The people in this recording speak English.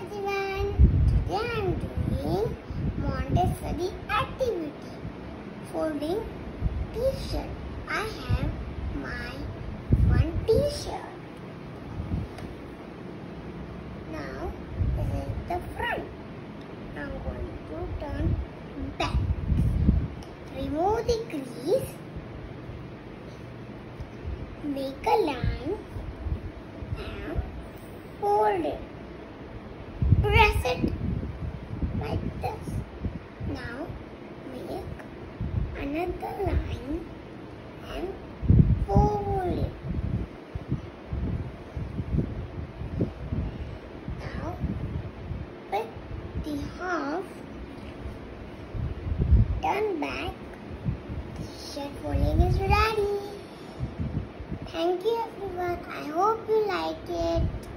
everyone. Today I am doing Montessori activity. Folding t-shirt. I have my one t-shirt. Now this is the front. I am going to turn back. Remove the crease. Make a line and fold it. Press it like this. Now make another line and fold it. Now with the half, turn back. The shirt folding is ready. Thank you everyone. I hope you like it.